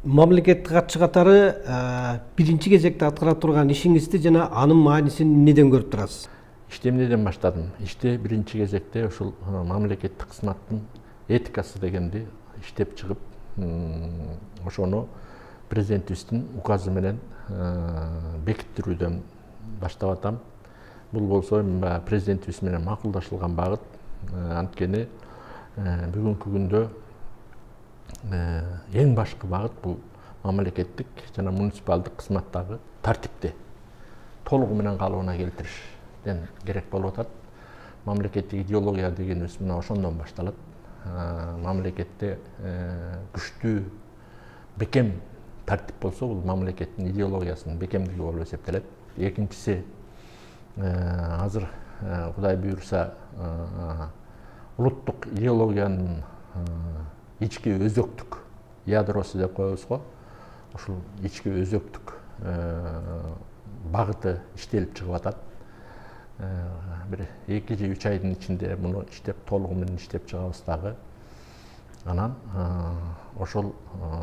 мамлекеттик катчы катары биринчи кезекте аткара турган ишиңизди жана анын маанисин эмнеден көрүп турасыз? Ишти эмнеден баштадым? Ишти биринчи кезекте ушул мамлекеттик кызматтын этикасы дегенди иштеп чыгып, ошону президентибиздин указы менен бекиттирүүдөн баштап атам. Бул болсо президентибиз менен макулдашылган багыт. Анткени бүгүнкү күндө эң башкы багыт бул мамлекеттик жана муниципалдык кызматтагы тартипти толугу менен калыбына келтириштен керек болуп атат. Мамлекеттик идеология дегенибиз мына ошондон башталат. Мамлекетте күчтүү бекем тартип болсо, бул мамлекеттин идеологиясынын бекемдиги болуп эсептелет. Экинчиси, азыр Кудай буйруса улуттук идеологиянын ички өзөктүк ядросу деп коебуз го. Ушул ички өзөктүк багыты иштелип чыгып атат. Бир 2 же 3 айдын ичинде муну иштеп толугу менен иштеп чыгабыз дагы. Анан ошол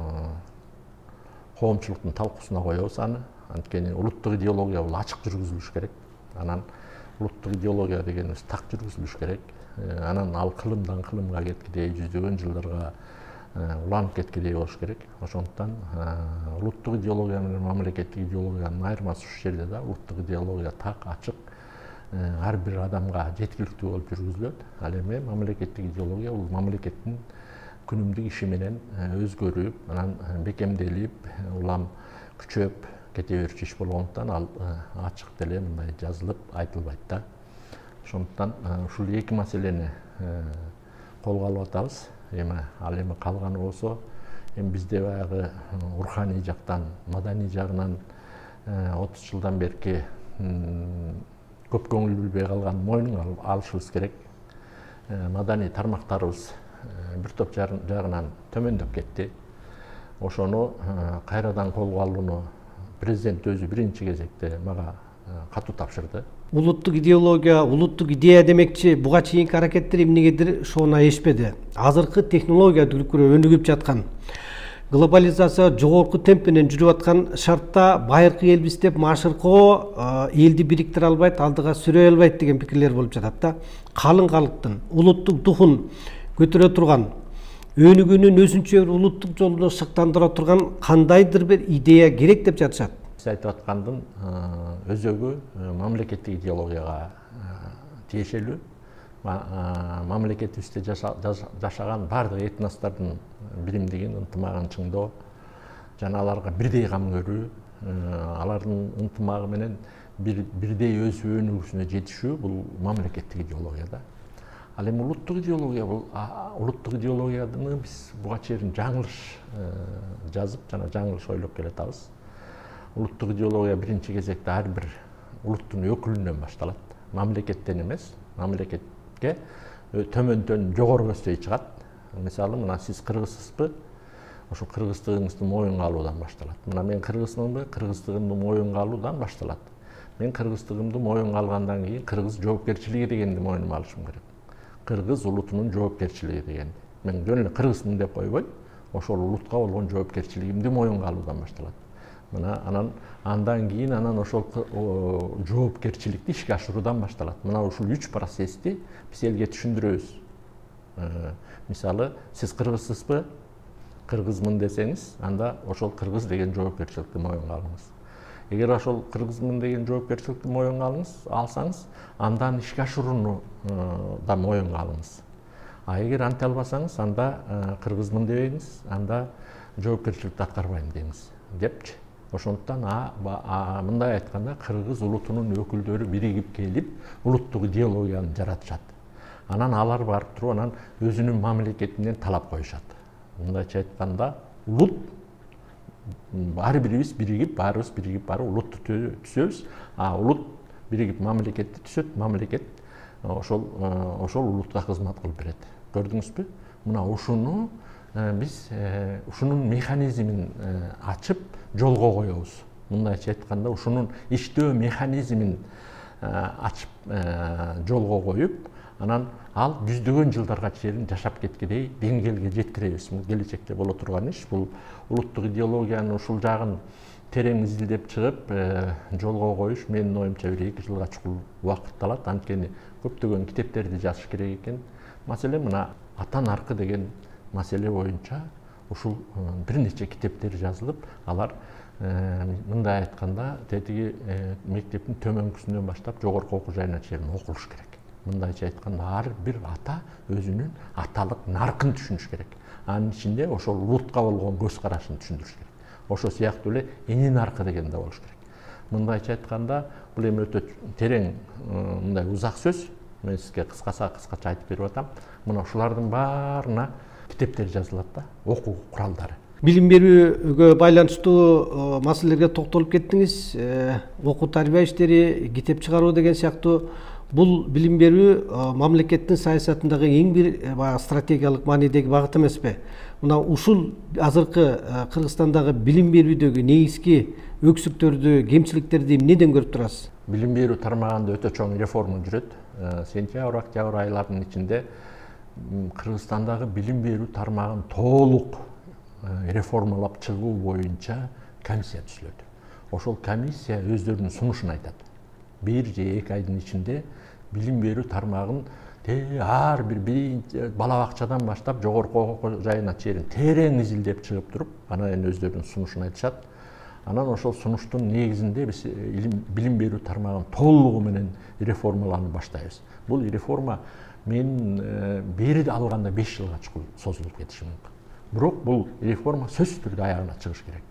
коомчулуктун талкуусуна коебуз аны. Анткени улуттук идеология бул ачык жүргүзүлүш керек. Анан улуттук идеология дегенибиз так жүргүзүлүш керек. Анан ал кылымдан кылымга кеткидей, жүздөгөн жылдарга уланып кеткидей болуш керек. Ошондуктан улуттук идеология менен мамлекеттик идеологиянын айырмасы ушул жерде да. Улуттук идеология так, ачык, ар бир адамга жеткиликтүү болуп жүргүзүлөт. Ал эми мамлекеттик идеология бул мамлекеттин күнүмдүк иши менен өзгөрүп, анан бекемделип, улам күчөп кете берчү иш болгондуктан ал ачык деле мындай жазылып айтылбайт да. Ошондуктан ушул эки маселени колго алып атабыз. Ал эми калганы болсо, бизде баягы руханий жактан, маданий жагынан 30 жылдан берки көп көңүл билбей калган мойнуна алышыбыз керек. Маданий тармактарыбыз бир топ жагынан төмөндөп кетти. Ошону кайрадан колго алууну президент өзү биринчи кезекте мага катуу тапшырды. Улуттук идеология, улуттук идея демекчи, буга чейинки аракеттер эмнегедир ошону аешпеди. Азыркы технология дүркүрөө өнүгүп жаткан, глобализация жогорку темп менен жүрүп аткан шартта байыркы элбиз деп машыркоо элди бириктире албайт, алдыга сүрөй албайт деген пикирлер болуп жатат да. Калың калктын улуттук духун көтөрө турган, өнүгүүнүн өзүнчө бир улуттук жолуну шыктандыра турган кандайдыр бир идея керек деп жатышат. Сиз айтып аткандын өзөгү мамлекеттик идеологияга тиешелүү. Мамлекетибизде жашаган бардык этностордун биримдигин, ынтымагын чыңдоо жана аларга бирдей кам көрүү, алардын ынтымагы менен бирдей өсүп өнүгүүсүнө жетишүү бул мамлекеттик идеология да. Ал эми улуттук идеология бул улуттук идеологияны биз буга чейин жаңылыш жазып жана жаңылыш ойлоп келатабыз. Улуттук идеология биринчи кезекте ар бир улуттун өкүлүнөн башталат. Мамлекеттен эмес, мамлекетке төмөндөн жогору көздөй чыгат. Мисалы, мына сиз кыргызсызбы? Ошо кыргыздыгыңызды моюнга алуудан башталат. Мына мен кыргызмынбы? Кыргыздыгымды моюнга алуудан башталат. Мен кыргыздыгымды моюнга алгандан кийин кыргыз жоопкерчилиги дегенди мойнума алышым керек. Кыргыз улутунун жоопкерчилиги деген. Мен жөн эле кыргызмын деп койбой, ошол улутка болгон жоопкерчилигимди моюнга алуудан башталат. Мына андан кийин ошол жоопкерчиликти ишке ашыруудан башталат. Мына ушул 3 процессти биз элге түшүндүрөбүз. Мисалы, сиз кыргызсызбы? Кыргызмын десеңиз, анда ошол кыргыз деген жоопкерчиликти моюнга алыңыз. Эгер ошол кыргызмын деген жоопкерчиликти моюнга алсаңыз, андан ишке ашырууну да моюнга алыңыз. Эгер анте албасаңыз, анда кыргызмын дебеңиз, анда жоопкерчиликти аткарбайм деңиз депчи. Ошондуктан мындай айтканда кыргыз улутунун өкүлдөрү биригип келип улуттук идеологияны жаратышат. Анан алар барып туруп анан өзүнүн мамлекетинен талап коюшат. Мындайча айтканда улут ар бирибиз биригип, баарыбыз биригип барып улутты түзөбүз. Улут биригип мамлекетти түзөт, мамлекет ошол улутка кызмат кылып берет. Көрдүңүзбү? Мына ушуну биз ушунун механизмин ачып жолго коебуз. Мындайча айтканда ушунун иштөө механизмин ачып жолго коюп, Анан ал жүздөгөн жылдарга чейин жашап кеткедей деңгээлге жеткиребиз. Бул келечекте боло турган иш. Бул улуттук идеологиянын ушул жагын терең изилдеп чыгып жолго коюш менин оюмча 1-2 жылга чукул убакыт алат. Анткени көптөгөн китептерди жазыш керек экен. Маселен мына ата наркы деген маселе боюнча ушул бир нече китептер жазылып, алар мындай айтканда тетиги мектептин төмөнкүсүнөн баштап жогорку окуу жайына чейин окулуш керек. Мындайча айтканда ар бир ата өзүнүн аталык наркын түшүнүш керек. Анын ичинде ошол улутка болгон көз карашын түшүндүрүш керек. Ошо сыяктуу эле эни наркы деген да болуш керек. Мындайча айтканда бул эми өтө терең мындай узак сөз. Мен сизге кыскача айтып берип атам. Мына ушулардын баарына китептер жазылат да, окуу куралдары. Билим берүүгө байланыштуу маселелерге токтолуп кеттиңиз. Окуу тарбия иштери, китеп чыгаруу деген сыяктуу бул билим берүү мамлекеттин саясатындагы эң бир стратегиялык маанидеги багыт эмеспи? Мына ушул азыркы Кыргызстандагы билим берүүдөгү негизги өксүктөрдү, кемчиликтерди эмнеден көрүп турасыз? Билим берүү тармагында өтө чоң реформа жүрөт. Сентябрь, октябрь айларынын ичинде Кыргызстандагы билим берүү тармагын толук реформалап чыгуу боюнча комиссия түзүлөт. Ошол комиссия өздөрүнүн сунушун айтат. 1 же 2 айдын ичинде билим берүү тармагын ар бир бала бакчадан баштап жогорку окуу жайына чейин терең изилдеп чыгып туруп, анан өздөрүнүн сунушун айтышат. Анан ошол сунуштун негизинде биз билим берүү тармагын толугу менен реформаланып баштайбыз. Бул реформа мен бери алганда 5 жылга чукул созулуп кетиши мүмкүн. Бирок бул реформа сөзсүз түрдө аягына чыгыш керек.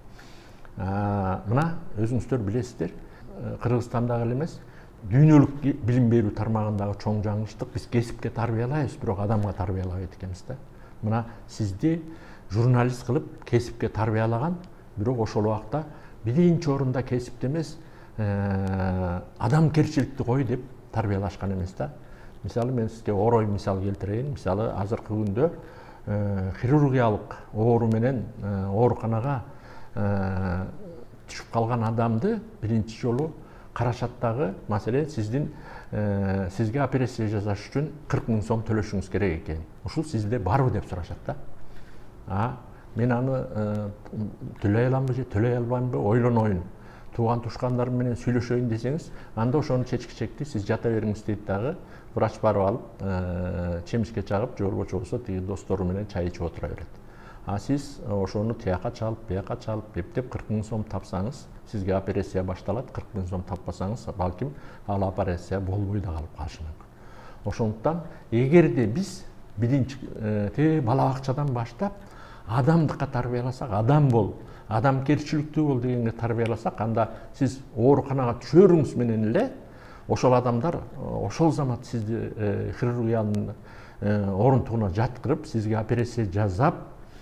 Мына өзүңүздөр билесиздер, Кыргызстандагы эле эмес, дүйнөлүк билим берүү тармагындагы чоң жаңылыштык биз кесипке тарбиялайбыз, бирок адамга тарбиялабайт экенбиз да. Мына сизди журналист кылып кесипке тарбиялаган, бирок ошол убакта биринчи орунда кесипти эмес, адамгерчиликти кой деп тарбиялашкан эмес да. Мисалы мен сизге орой мисал келтирейин. Мисалы азыркы күндө хирургиялык оору менен ооруканага түшүп калган адамды биринчи жолу карашат дагы, маселен сизге операция жасаш үчүн 40 000 сом төлөшүңүз керек экен. Ушул сизде барбы деп сурашат да. Мен аны төлөй аламбы же төлөй албаймбы ойлоноюн. Тууган тушкандарым менен сүйлөшөйүн десеңиз, анда ошонун чечкичекти сиз жата бериңиз дейт дагы. Врач барып алып, чемишке чагып, же болбочу болсо тиги достору менен чай ичип отура берет. Сиз ошону тияка чалып, бияка чалып, эптеп 40 000 сом тапсаңыз, сизге операция башталат. 40 000 сом таппасаңыз, балким ал операция болбой да калып калышы мүмкүн. Ошондуктан эгерде биз биринчи бала бакчадан баштап адамдыкка тарбияласак, адам бол, адамгерчиликтүү бол дегенге тарбияласак, анда сиз ооруканага түшөрүңүз менен эле ошол адамдар ошол замат сизди хирургиянын орунтугуна жаткырып, сизге операция жасап,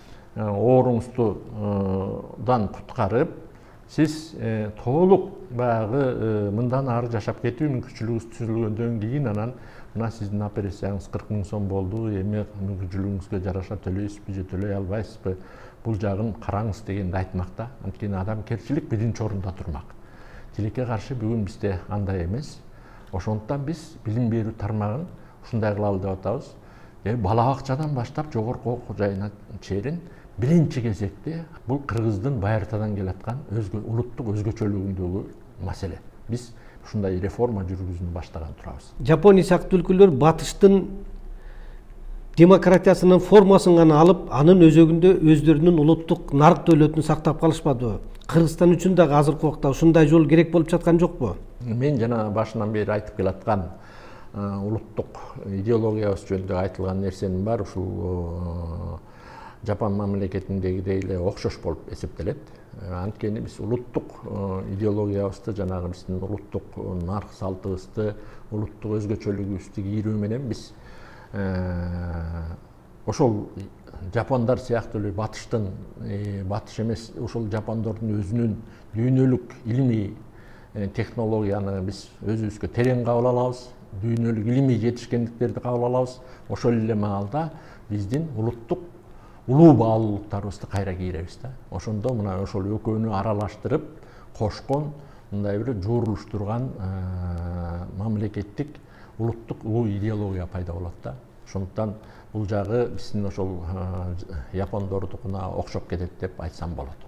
ооруңуздан куткарып, сиз толук баягы мындан ары жашап кетүү мүмкүнчүлүгүңүз түзүлгөндөн кийин анан мына сиздин операцияңыз 40 000 сом болду, эми мүмкүнчүлүгүңүзгө жараша төлөйсүзбү же төлөй албайсызбы, бул жагын караңыз дегенди айтмак да. Анткени адамгерчилик биринчи орунда турмак. Тилекке каршы бүгүн бизде андай эмес. Ошондуктан биз билим берүү тармагын ушундай кылалы деп атабыз. Бала бакчадан баштап жогорку окуу жайына чейин биринчи кезекте бул Кыргыздын байыртадан келаткан улуттук өзгөчөлүгүндөгү маселе. Биз ушундай реформа жүргүзүүнү баштаган турабыз. Жапония сыяктуу өлкөлөр батыштын демократиясынын формасын гана алып, анын өзөгүндө өздөрүнүн улуттук нарк дөөлөтүн сактап калышпадыбы? Кыргызстан үчүн дагы азыркы убакта ушундай жол керек болуп жаткан жокпу? Мен жана башынан бери айтып келаткан улуттук идеологиябыз жөнүндө айтылган нерсенин баары ушул Жапон мамлекетиндегидей эле окшош болуп эсептелет. Анткени биз улуттук идеологиябызды, жанагы биздин улуттук нарк салтыбызды, улуттук өзгөчөлүгүбүздү кийрүү менен биз ошол жапондар сыяктуу эле батыштын, батыш эмес, ошол жапондордун өзүнүн дүйнөлүк илимий технологияны биз өзүбүзгө терең кабыл алабыз, дүйнөлүк илимий жетишкендиктерди кабыл алабыз. Ошол эле маалда биздин улуттук улуу баалуулуктарыбызды кайра кийребиз да. Ошондо мына ошол экөөнү аралаштырып кошкон мындай бир жуурулуштурган мамлекеттик улуттук улуу идеология пайда болот да. Ошондуктан бул жагы биздин ошол япондордукуна окшоп кетет деп айтсам болот.